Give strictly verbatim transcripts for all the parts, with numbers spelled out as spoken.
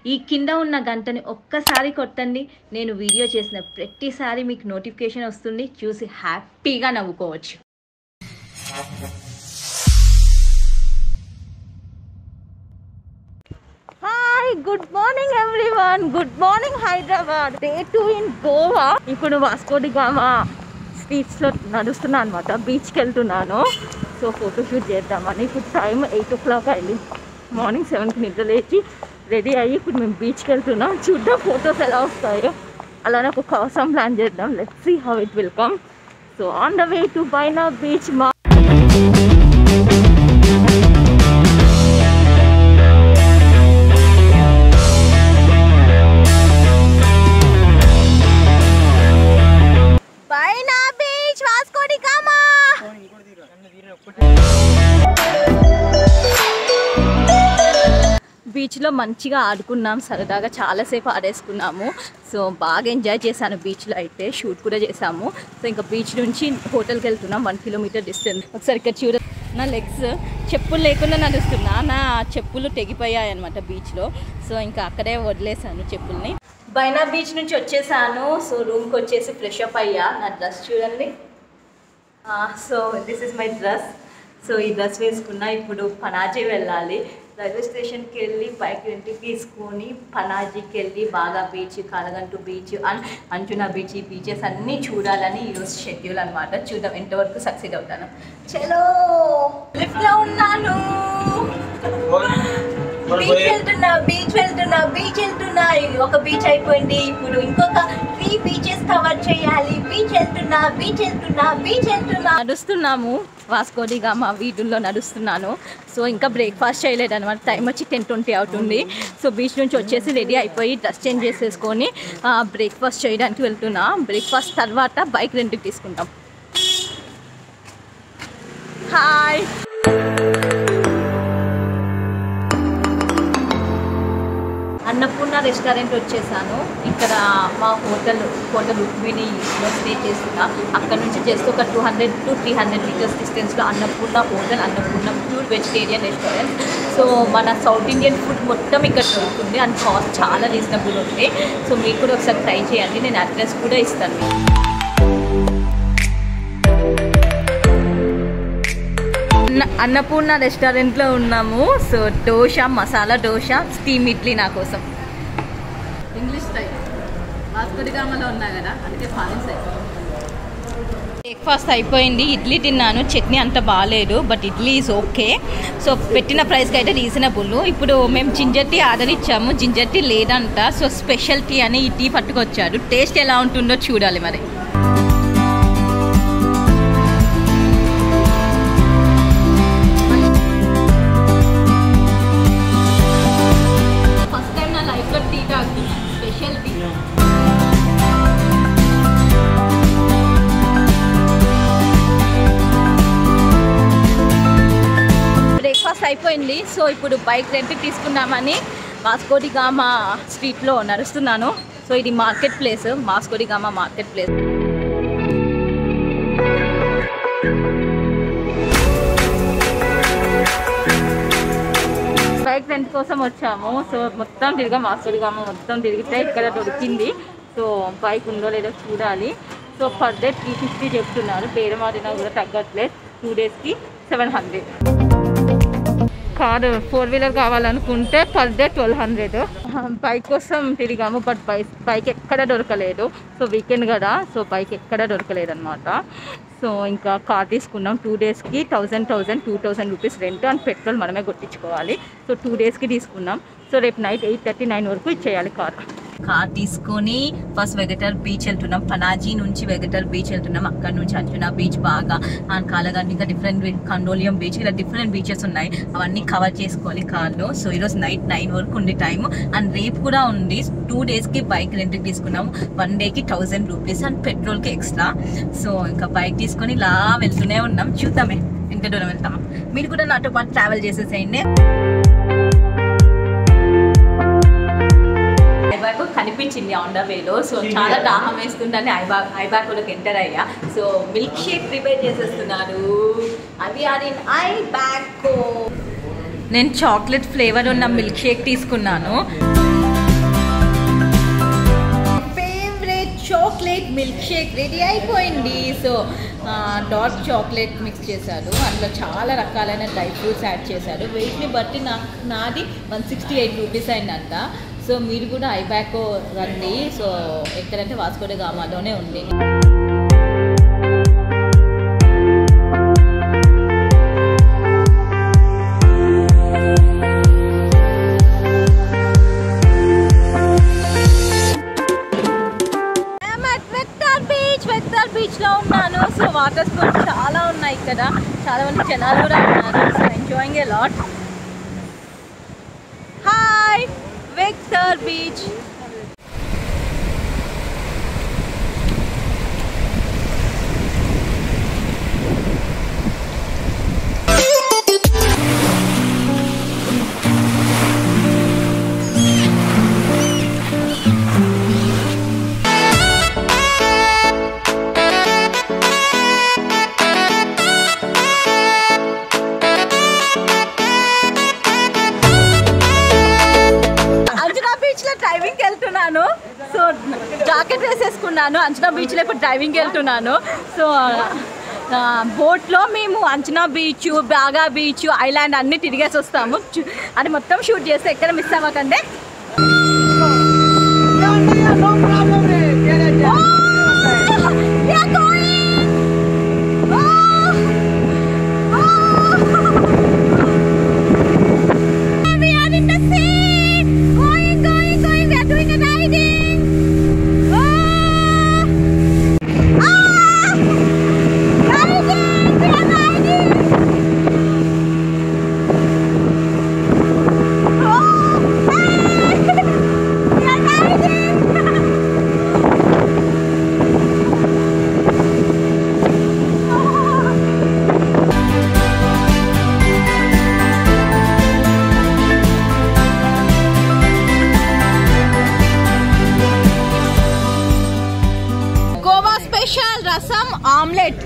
ఈ కింద ఉన్న గంటని ఒక్కసారి కొట్టండి. నేను వీడియో చేసిన ప్రతిసారి మీకు నోటిఫికేషన్ వస్తుంది, చూసి హ్యాపీగా నవ్వుకోవచ్చు. Hi, good morning everyone. Good morning Hyderabad. Day two in Goa. ఇప్పుడు వాస్కో డి గామా స్ట్రీట్స్లో నడుస్తున్నాను అనమాట. బీచ్కి వెళ్తున్నాను. సో ఫోటోషూట్ చేద్దామని. ఇప్పుడు టైం ఎయిట్ ఓ క్లాక్ అయింది. మార్నింగ్ సెవెన్కి నిద్ర లేచి రెడీ అయ్యి ఇప్పుడు మేము బీచ్కి వెళ్తున్నాం. చూద్దాం ఫొటోస్ ఎలా వస్తాయో. అలానే ఒక కోసం ప్లాన్ చేద్దాం. Let's see how it will come. So on the way to Baina beach. మా బీచ్లో మంచిగా ఆడుకున్నాం, సరదాగా చాలాసేపు ఆడేసుకున్నాము. సో బాగా ఎంజాయ్ చేశాను బీచ్లో. అయితే షూట్ కూడా చేసాము. సో ఇంకా బీచ్ నుంచి హోటల్కి వెళ్తున్నాం, వన్ కిలోమీటర్ డిస్టెన్స్. ఒకసారి ఇక్కడ చూడ, నా లెగ్స్ చెప్పులు లేకుండా నడుస్తున్నా. నా చెప్పులు తెగిపోయాయి అనమాట బీచ్లో. సో ఇంకా అక్కడే వదిలేసాను చెప్పుల్ని. బైనా బీచ్ నుంచి వచ్చేసాను. సో రూమ్కి వచ్చేసి ఫ్రెష్ అప్ అయ్యా. నా డ్రెస్ చూడండి. So this is my dress. So ఈ డ్రెస్ వేసుకున్నా. ఇప్పుడు పనాజీ వెళ్ళాలి. రైల్వే స్టేషన్కి వెళ్ళి బైక్ రెంట్కి తీసుకొని పనాజీకి వెళ్ళి Baga beach, Calangute beach and Anjuna beach, ఈ బీచెస్ అన్నీ చూడాలని ఈరోజు షెడ్యూల్ అనమాట. చూద్దాం ఎంతవరకు సక్సెస్ అవుతాను. చలో లిఫ్ట్లో ఉన్నాను. బీచ్ వెళ్తున్నా బీచ్ వెళ్తున్నా బీచ్ వెళ్తున్నా ఒక బీచ్ అయిపోయింది. ఇప్పుడు ఇంకొక త్రీ బీచెస్ కవర్ చేయాలి. బీచ్ వెళ్తున్నా బీచ్ వెళ్తున్నా బీచ్ వెళ్తున్నా నడుస్తున్నాము. వాస్కో డి గామా వీధుల్లో నడుస్తున్నాను. సో ఇంకా బ్రేక్ఫాస్ట్ చేయలేదు అనమాట. టైం వచ్చి టెన్ ట్వంటీ అవుతుంది. సో బీచ్ నుంచి వచ్చేసి రెడీ అయిపోయి డ్రెస్ చేంజ్ చేసేసుకొని బ్రేక్ఫాస్ట్ చేయడానికి వెళ్తున్నా. బ్రేక్ఫాస్ట్ తర్వాత బైక్ రెంట్కి తీసుకుంటాం. హాయ్, అన్నపూర్ణ రెస్టారెంట్ వచ్చేసాను. ఇక్కడ మా హోటల్ హోటల్ రుక్మిణిలో స్టే చేస్తున్నా. అక్కడ నుంచి జస్ట్ ఒక two hundred to three hundred metres డిస్టెన్స్లో Annapurna hotel, Annapurna pure vegetarian restaurant. So మన సౌత్ ఇండియన్ ఫుడ్ మొత్తం ఇక్కడ దొరుకుతుంది అండ్ కాస్ట్ చాలా రీజనబుల్ ఉంది. సో మీరు కూడా ఒకసారి ట్రై చేయండి. నేను అడ్రస్ కూడా ఇస్తాను. అన్నపూర్ణ రెస్టారెంట్లో ఉన్నాము. సో దోశ, మసాలా దోశ, స్టీమ్ ఇడ్లీ నా కోసం. English style. వాస్కో డి గామాలో ఉన్నా కదా, అందుకే ఫారెన్ స్టైల్. బ్రేక్ఫాస్ట్ అయిపోయింది. ఇడ్లీ తిన్నాను. చట్నీ అంత బాగాలేదు, but idli is okay. So పెట్టిన ప్రైస్కి అయితే రీజనబుల్. ఇప్పుడు మేము జింజర్ టీ ఆర్డర్ ఇచ్చాము. జింజర్ టీ లేదంట. సో స్పెషల్ టీ అని ఈ టీ పట్టుకొచ్చారు. టేస్ట్ ఎలా ఉంటుందో చూడాలి మరి. బ్రేక్ఫాస్ట్ అయిపోయింది. సో ఇప్పుడు బైక్ రెంట్కి తీసుకున్నామని వాస్కో డి గామా స్ట్రీట్లో నడుస్తున్నాను. సో ఇది market place, Vasco da Gama market place. Bike rent కోసం వచ్చాము. సో మొత్తం తిరిగా వాస్కో డి గామా మొత్తం తిరిగితే ఇక్కడ దొరికింది. సో బైక్ ఉందో లేదో చూడాలి. So per day three fifty చెప్తున్నారు. బేరం ఆడినా కూడా తగ్గట్లేదు. టూ డేస్కి seven hundred. Car four wheeler కావాలనుకుంటే per day twelve hundred. Bike కోసం తిరిగాము, బట్ బైక్ బైక్ ఎక్కడ దొరకలేదు. సో వీకెండ్ కదా, సో బైక్ ఎక్కడ దొరకలేదు అనమాట. సో ఇంకా కార్ తీసుకున్నాం. టూ డేస్కి thousand thousand two thousand rupees rent and petrol మనమే కొట్టించుకోవాలి. సో టూ డేస్కి తీసుకున్నాం. సో రేపు నైట్ ఎయిట్ థర్టీ నైన్ వరకు ఇచ్చేయాలి కార్. కార్ తీసుకొని ఫస్ట్ వెగటర్ బీచ్ వెళ్తున్నాం. పనాజీ నుంచి వెగటర్ బీచ్ వెళ్తున్నాం. అక్కడ నుంచి అంజునా బీచ్, బాగా అండ్ కాలగంట, ఇంకా డిఫరెంట్ కండోలియం బీచ్, ఇలా డిఫరెంట్ బీచెస్ ఉన్నాయి. అవన్నీ కవర్ చేసుకోవాలి కార్లో. సో ఈరోజు నైట్ నైన్ వరకు ఉంది టైం. అండ్ రేపు కూడా ఉంది. టూ డేస్కి బైక్ రెంట్కి తీసుకున్నాం. వన్ డేకి థౌజండ్ రూపీస్ అండ్ పెట్రోల్కి ఎక్స్ట్రా. సో ఇంకా బైక్ తీసుకొని ఇలా వెళ్తూనే ఉన్నాం. చూద్దామే ఎంత దూరం వెళ్తామా. మీరు కూడా నాతో పాటు ట్రావెల్ చేసేసేయండి. ఐబాక్ కనిపించింది ఆన్ ద వేలో. సో చాలా దాహం వేస్తుందని ఐబాక్ ఐబాక్లోకి ఎంటర్ అయ్యా. సో మిల్క్ షేక్ ప్రిపేర్ చేసేస్తున్నారు. అవి ఆర్ ఇన్ ఐబాక్. నేను చాక్లెట్ ఫ్లేవర్ ఉన్న మిల్క్ షేక్ తీసుకున్నాను. చాక్లెట్ మిల్క్ షేక్ రెడీ అయిపోయింది. సో డార్క్ చాక్లెట్ మిక్స్ చేశారు, అందులో చాలా రకాలైన డ్రై ఫ్రూట్స్ యాడ్ చేశారు. వెయిట్ని బట్టి నాకు నాది వన్ సిక్స్టీ ఎయిట్ రూపీస్ అయిందంట. సో మీరు కూడా ఐబ్యాకో రండి. సో ఎక్కడంటే వాస్కో డి గామాలోనే ఉంది. బీచ్లో ఉన్నాను. సో వాటర్ స్పోర్ట్స్ చాలా ఉన్నాయి ఇక్కడ, చాలా మంది జనాలు కూడా ఉన్నారు. So enjoying a lot. Hi Vagator beach. డ్రైవింగ్కి వెళ్తున్నాను. సో జాకెట్ వేసేసుకున్నాను. అంచనా బీచ్లో ఇప్పుడు డ్రైవింగ్కి వెళ్తున్నాను. సో బోట్లో మేము అంచనా బీచ్, బాగా బీచ్, ఐలాండ్ అన్నీ తిరిగేసి వస్తాము. అది మొత్తం షూట్ చేస్తే ఎక్కడ మిస్ అవ్వకండి. రసం omelette.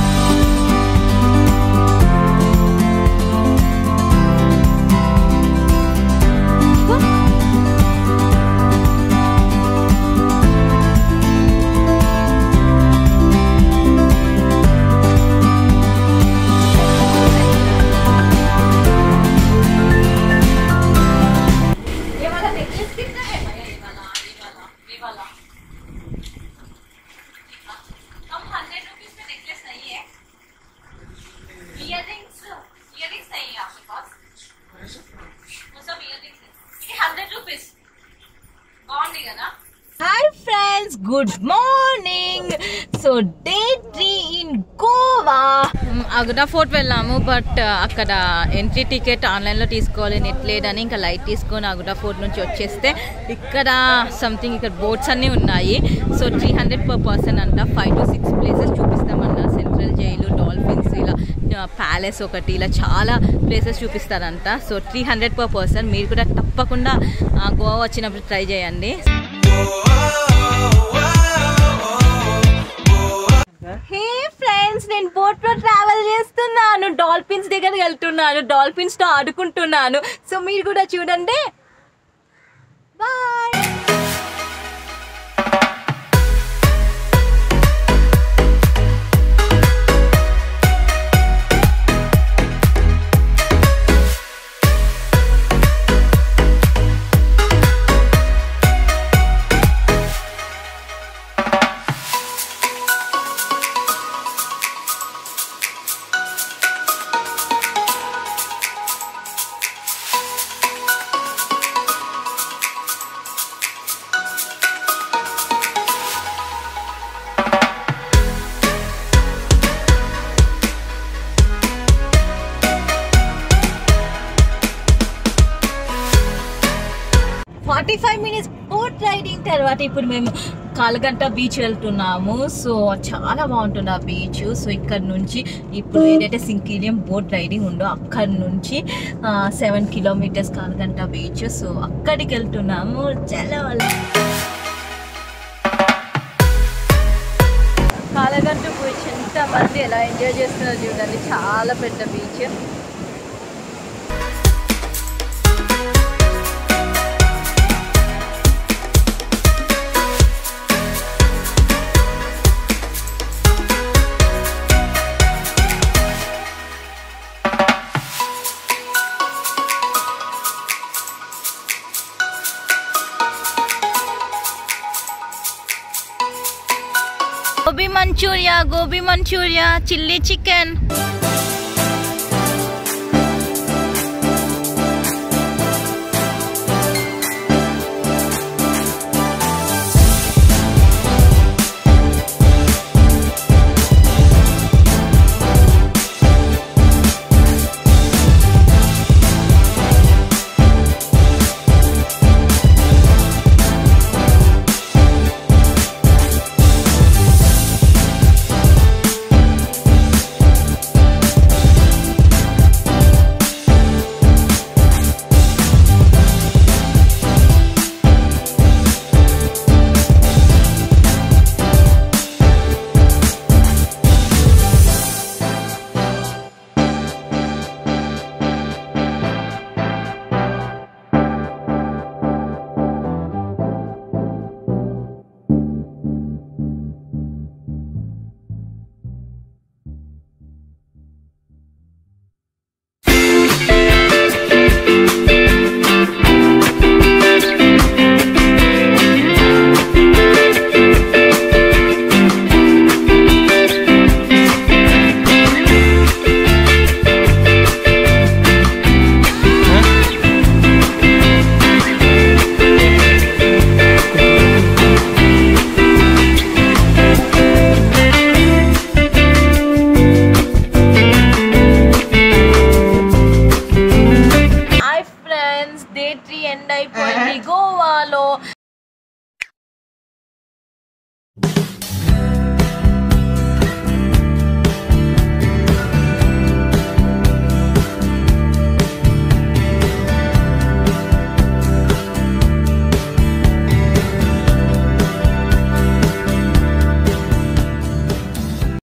Hi friends, good morning. So day three in Goa. Aguada fort వెళ్ళాము, బట్ అక్కడ ఎంట్రీ టికెట్ ఆన్లైన్లో తీసుకోవాలి, నెట్ లేదని ఇంకా లైట్ తీసుకొని అగుడా ఫోర్ట్ నుంచి వచ్చేస్తే ఇక్కడ సంథింగ్ ఇక్కడ బోట్స్ అన్నీ ఉన్నాయి. So three hundred per person అంట. ఫైవ్ టు సిక్స్ ప్లేసెస్ చూపిస్తామన్నా. సెంట్రల్ జైలు, డాల్ఫిన్స్, ఇలా ప్యాలెస్ ఒకటి, ఇలా చాలా ప్లేసెస్ చూపిస్తారంట. So three hundred per person. మీరు కూడా తప్పకుండా గోవా వచ్చినప్పుడు ట్రై చేయండి. హే ఫ్రెండ్స్, నేను బోట్ లో ట్రావెల్ చేస్తున్నాను. డాల్ఫిన్స్ దగ్గరికి వెళ్తున్నాను, డాల్ఫిన్స్ తో ఆడుకుంటున్నాను. సో మీరు కూడా చూడండి. Bye. Forty five minutes boat riding తర్వాత ఇప్పుడు మేము కాలగంట బీచ్ వెళ్తున్నాము. సో చాలా బాగుంటుంది ఆ బీచ్. సో ఇక్కడ నుంచి ఇప్పుడు ఏదైతే సింకిలియం బోట్ రైడింగ్ ఉందో అక్కడి నుంచి seven kilometres Calangute beach. So అక్కడికి వెళ్తున్నాము. చాలా కాలగంట బీచ్ ఎంత మంది ఎలా ఎంజాయ్ చేస్తున్నారు చూడండి. చాలా పెద్ద beach. Gobi manchurian gobi manchurian chilli chicken